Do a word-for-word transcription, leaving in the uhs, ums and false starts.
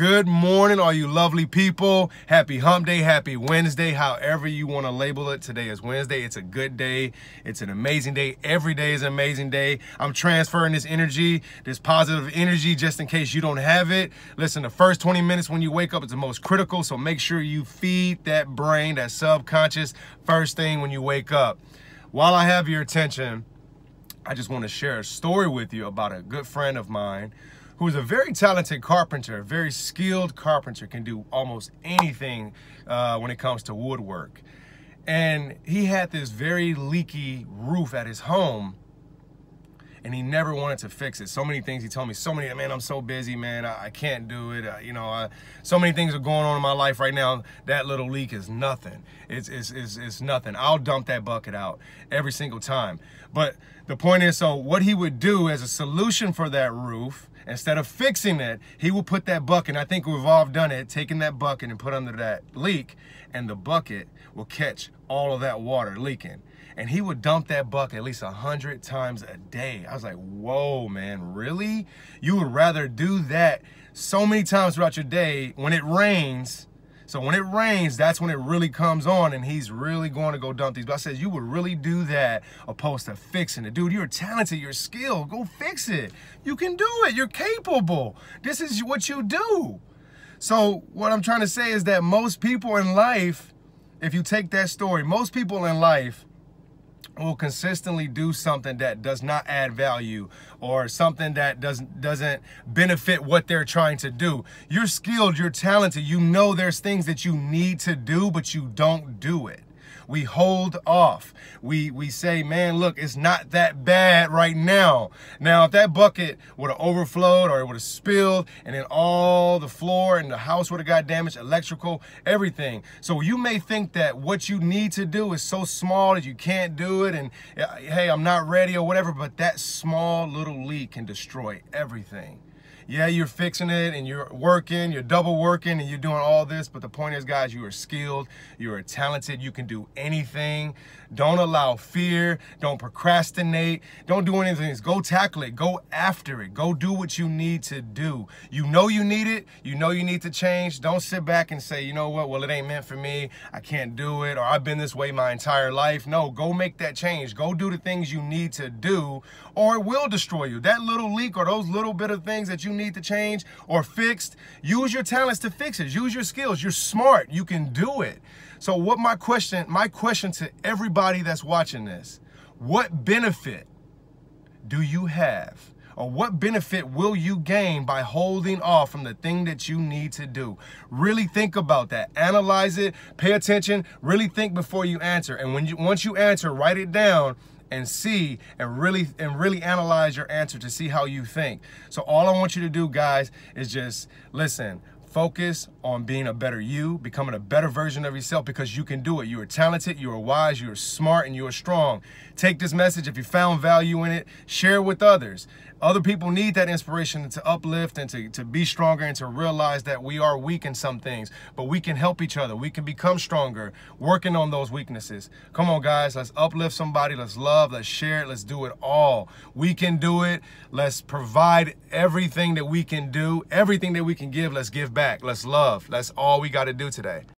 Good morning, all you lovely people. Happy hump day, happy Wednesday, however you want to label it. Today is Wednesday. It's a good day. It's an amazing day. Every day is an amazing day. I'm transferring this energy, this positive energy, just in case you don't have it. Listen, the first twenty minutes when you wake up is the most critical, so make sure you feed that brain, that subconscious, first thing when you wake up. While I have your attention, I just want to share a story with you about a good friend of mine who is a very talented carpenter, a very skilled carpenter, can do almost anything uh, when it comes to woodwork. And he had this very leaky roof at his home, and he never wanted to fix it. So many things he told me, so many, man, I'm so busy, man, I, I can't do it. Uh, you know, I, so many things are going on in my life right now. That little leak is nothing. It's, it's, it's, it's nothing. I'll dump that bucket out every single time. But the point is, so what he would do as a solution for that roof, instead of fixing it, he will put that bucket, and I think we've all done it, taking that bucket and put under that leak, and the bucket will catch all of that water leaking. And he would dump that bucket at least a hundred times a day. I was like, whoa, man, really? You would rather do that so many times throughout your day when it rains. So when it rains, that's when it really comes on, and he's really going to go dump these. But I said, you would really do that opposed to fixing it. Dude, you're talented, you're skilled. Go fix it. You can do it. You're capable. This is what you do. So what I'm trying to say is that most people in life, if you take that story, most people in life will consistently do something that does not add value or something that doesn't doesn't benefit what they're trying to do. You're skilled, you're talented, you know there's things that you need to do, but you don't do it. We hold off. We we say, man, look, it's not that bad right now. Now, if that bucket would have overflowed or it would have spilled, and then all the floor and the house would have got damaged, electrical, everything. So you may think that what you need to do is so small that you can't do it, and hey, I'm not ready or whatever, but that small little leak can destroy everything. Yeah, you're fixing it and you're working, you're double working and you're doing all this, but the point is, guys, you are skilled, you are talented, you can do anything. Don't allow fear, don't procrastinate, don't do anything. Go tackle it, go after it, go do what you need to do. You know you need it, you know you need to change. Don't sit back and say, you know what, well, it ain't meant for me, I can't do it, or I've been this way my entire life. No, go make that change. Go do the things you need to do, or it will destroy you. That little leak or those little bit of things that you need to change or fixed, use your talents to fix it. Use your skills. You're smart. You can do it. So what my question, my question to everybody that's watching this, what benefit do you have, or what benefit will you gain by holding off from the thing that you need to do? Really think about that. Analyze it. Pay attention. Really think before you answer. And when you once you answer, write it down and see and really and really analyze your answer to see how you think. So all I want you to do, guys, is just listen. Focus on being a better you, becoming a better version of yourself, because you can do it. You are talented, you are wise, you are smart, and you are strong. Take this message, if you found value in it, share it with others. Other people need that inspiration to uplift and to, to be stronger and to realize that we are weak in some things, but we can help each other. We can become stronger working on those weaknesses. Come on, guys, let's uplift somebody. Let's love, let's share it. Let's do it all. We can do it. Let's provide everything that we can do, everything that we can give. Let's give back. Let's love. That's all we got to do today.